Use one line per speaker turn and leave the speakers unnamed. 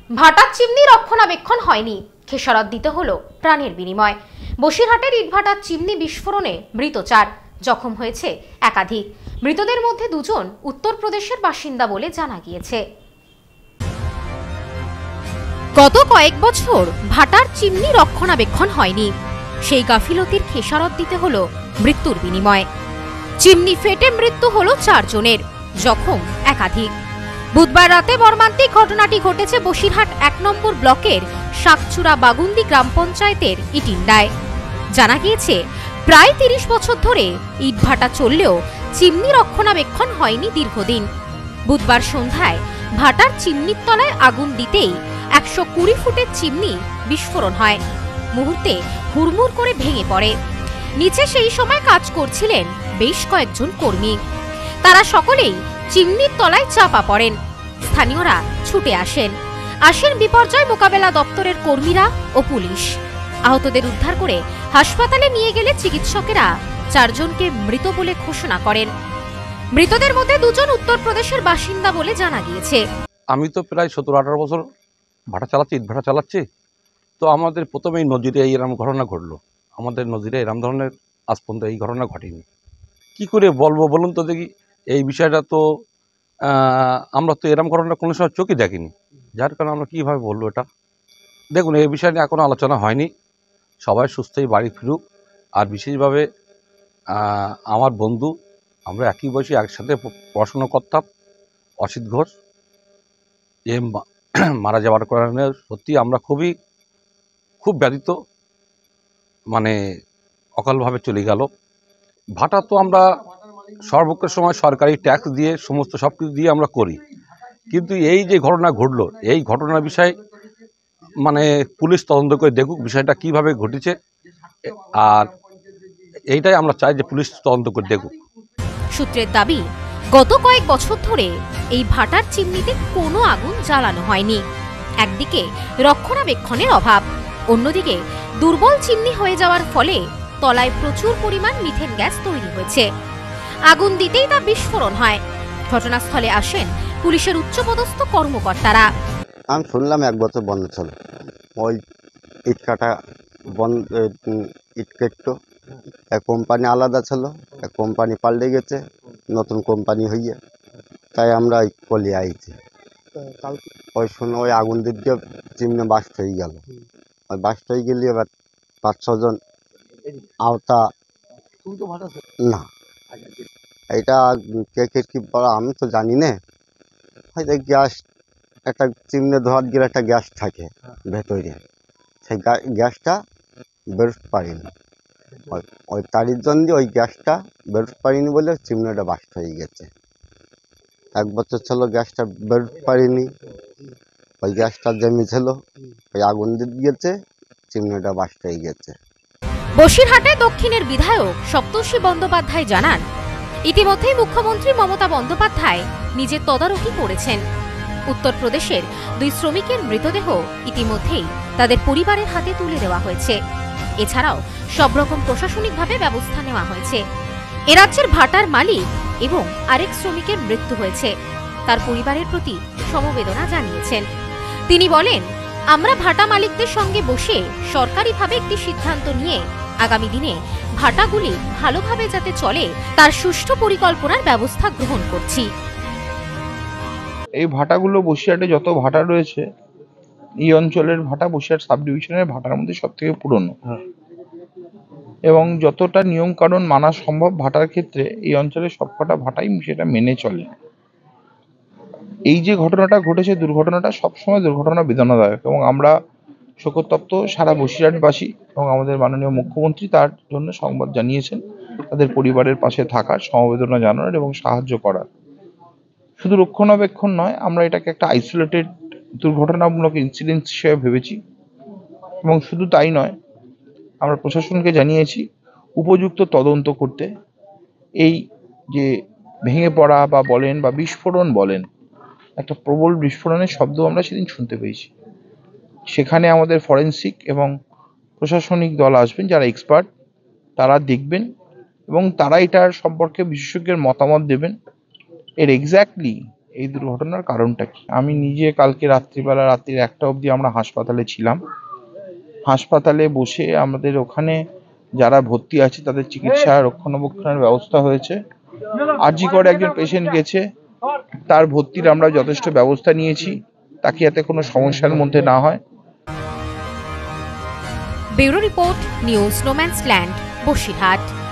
ভাটার চিমনি রক্ষণাবেক্ষণ হয়নি, খেসারত দিতে হলো প্রাণের বিনিময়। বসিরহাটের ইটভাটার চিমনি বিস্ফোরণে মৃত 4, জখম হয়েছে একাধিক। মৃতদের মধ্যে 2 জন উত্তরপ্রদেশের বাসিন্দা বলে জানা গিয়েছে। গত কয়েক বছর ভাটার চিমনি রক্ষণাবেক্ষণ হয়নি, সেই গাফিলতির খেসারত দিতে হলো মৃত্যুর বিনিময়ে। চিমনি ফেটে মৃত্যু হলো 4 জনের, জখম একাধিক। বুধবার রাতে মর্মান্তিক ঘটনাটি ঘটেছে বসিরহাট 1 নম্বর ব্লকের শাকচুরা বাগুন্দি গ্রাম পঞ্চায়েতের ইটিন্ডায়। জানা গিয়েছে, প্রায় 30 বছর ধরে ইটভাটা চললেও চিমনি রক্ষণাবেক্ষণ হয়নি দীর্ঘদিন। বুধবার সন্ধ্যায় ভাটার চিমনির তলায় আগুন দিতেই 120 ফুটের চিমনি বিস্ফোরণ হয়। মুহূর্তে হুড়মুড় করে ভেঙে পড়ে। নিচে সেই সময় কাজ করছিলেন বেশ কয়েকজন কর্মী। তারা সকলেই চিমনির তলায় চাপা পড়েন। স্থানীয়রা ছুটে আসেন বিপর্যয় মোকাবেলা দপ্তরের কর্মীরা ও পুলিশ। আহতদের উদ্ধার করে হাসপাতালে নিয়ে গেলে চিকিৎসকেরা 4 জনকে মৃত বলে ঘোষণা করেন। মৃতদের মধ্যে 2 জন উত্তরপ্রদেশের বাসিন্দা বলে জানা গিয়েছে।
আমি তো প্রায় 17-18 বছর ভাটা চালাচ্ছি, ইট ভাটা চালাচ্ছি। তো আমাদের প্রথমেই নদীরে এরকম ঘটনা ঘটলো। আমাদের নদীরে এরকম ধরনের আজ পর্যন্ত এই ঘটনা ঘটেনি। কি করে বলবো বলুন তো দেখি? এই বিষয়টা তো আমরা তো এরকম ঘটনা কোনো সময় চোখে দেখিনি, যার কারণে আমরা কীভাবে বলবো এটা। দেখুন, এই বিষয় নিয়ে এখনও আলোচনা হয়নি। সবাই সুস্থই বাড়ি ফিরুক। আর বিশেষভাবে আমার বন্ধু, আমরা একই বয়সী একসাথে পড়াশোনা করতাম, অসিত ঘোষ, এ মারা যাওয়ার কারণে সত্যি আমরা খুব ব্যথিত। মানে অকালভাবে চলে গেল। ভাটা তো আমরা সর্বক্ষের সময় সরকারি ট্যাক্স দিয়ে সমস্ত সব কিছু দিয়ে আমরা করি, কিন্তু এই যে ঘটনা ঘটলো, এই ঘটনার বিষয়ে মানে পুলিশ তদন্ত করে দেখুক বিষয়টা কিভাবে ঘটেছে। আর এইটাই আমরা চাই যে পুলিশ তদন্ত করে দেখুক।
সূত্রের দাবি, গত কয়েক বছর ধরে এই ভাটার চিমনিতে কোনো আগুন জ্বালানো হয়নি। একদিকে রক্ষণাবেক্ষণের অভাব, অন্যদিকে দুর্বল চিমনি হয়ে যাওয়ার ফলে তলায় প্রচুর পরিমাণ মিথেন গ্যাস তৈরি হয়েছে। আগুন দিতেই তা বিস্ফোরণ হয়। ঘটনাস্থলে আসেন পুলিশের উচ্চপদস্থ কর্মকর্তারা।
আমি শুনলাম 1 বছর বন্ধ ছিল, ওই ইট কাটা বন্ধ, ইট কেটতো। এক কোম্পানি আলাদা ছিল, এক কোম্পানি পাল্টে গেছে, নতুন কোম্পানি হইয়ে, তাই আমরা কলি আইছি। ওই শুনে ওই আগুন দিয়ে চিমনি বাস্ট হয়ে গেল। ওই বাস্ট হয়ে গেলে এবার 5-6 জন আওতা না। এটা কে কি বলা আমি তো জানি না। হয়তো গ্যাস, একটা চিমনি ধোয়ার গেলে একটা গ্যাস থাকে ভেতরে, সেই গ্যাসটা বেরোতে পারিনি। ওই তারির জন্য ওই গ্যাসটা বেরোতে পারিনি বলে চিমনিটা বাস্ট হয়ে গেছে। 1 বছর ছিল গ্যাসটা বেরোতে পারিনি, ওই গ্যাসটা জমি ছিল, ওই আগুন দিয়ে গেছে, চিমনিটা বাস্ট হয়ে গেছে।
বসিরহাটে দক্ষিণের বিধায়ক সপ্তর্ষি বন্দ্যোপাধ্যায় জানান, ইতিমধ্যেই মুখ্যমন্ত্রী মমতা বন্দ্যোপাধ্যায় নিজে তদারকি করেছেন। উত্তরপ্রদেশের 2 শ্রমিকের মৃতদেহ ইতিমধ্যেই তাদের পরিবারের হাতে তুলে দেওয়া হয়েছে। এছাড়াও সব রকম প্রশাসনিকভাবে ব্যবস্থা নেওয়া হয়েছে। এ রাজ্যের ভাটার মালিক এবং আরেক শ্রমিকের মৃত্যু হয়েছে, তার পরিবারের প্রতি সমবেদনা জানিয়েছেন। তিনি বলেন, আমরা ভাটা মালিকদের সঙ্গে বসে সরকারিভাবে একটি সিদ্ধান্ত নিয়ে আগামী দিনে ভাটাগুলি ভালোভাবে যাতে চলে তার সুষ্ঠু পরিকল্পনার ব্যবস্থা গ্রহণ করছি।
এই ভাটাগুলো বসিরহাটে যত ভাটা রয়েছে, এই অঞ্চলের ভাটা বসিরহাট সাব ডিভিশনের ভাটার মধ্যে সবথেকে পুরনো, এবং যতটা নিয়ম কানুন মানা সম্ভব ভাটার ক্ষেত্রে এই অঞ্চলের সবকটা ভাটাই সেটা মেনে চলে। এই যে ঘটনাটা ঘটেছে, দুর্ঘটনাটা সবসময় দুর্ঘটনা বেদনাদায়ক, এবং আমরা শোকতপ্ত সারা বসিরহাটবাসী, এবং আমাদের মাননীয় মুখ্যমন্ত্রী তার জন্য সংবাদ জানিয়েছেন, তাদের পরিবারের পাশে থাকার, সমবেদনা জানানোর এবং সাহায্য করার। শুধু রক্ষণাবেক্ষণ নয়, আমরা এটাকে একটা আইসোলেটেড দুর্ঘটনামূলক ইনসিডেন্ট হিসেবে ভেবেছি, এবং শুধু তাই নয়, আমরা প্রশাসনকে জানিয়েছি উপযুক্ত তদন্ত করতে। এই যে ভেঙে পড়া বা বলেন বা বিস্ফোরণ বলেন, একটা প্রবল বিস্ফোরণের শব্দ আমরা সেদিন শুনতে পেয়েছি। সেখানে আমাদের ফরেন্সিক এবং প্রশাসনিক দল আসবেন, যারা এক্সপার্ট, তারা দেখবেন এবং তারা এটার সম্পর্কে বিশেষজ্ঞের মতামত দেবেন। এর এক্স্যাক্টলি এই দুর্ঘটনার কারণটা কি। আমি নিজে কালকে রাত্রিবেলা, রাত্রির 1টা অবধি আমরা হাসপাতালে ছিলাম। হাসপাতালে বসে আমাদের ওখানে যারা ভর্তি আছে তাদের চিকিৎসা রক্ষণাবেক্ষণের ব্যবস্থা হয়েছে। আরজি করে একজন পেশেন্ট গেছে, তার ভর্তির আমরা যথেষ্ট ব্যবস্থা নিয়েছি, তাকে যাতে কোনো সমস্যার মধ্যে না হয়।
Bureau report, news no man's land, Basirhat.